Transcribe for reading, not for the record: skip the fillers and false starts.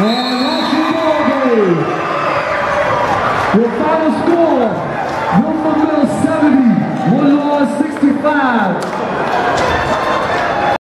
And that's your ball game. Your final score, Milford Mill 70, Woodlawn 65.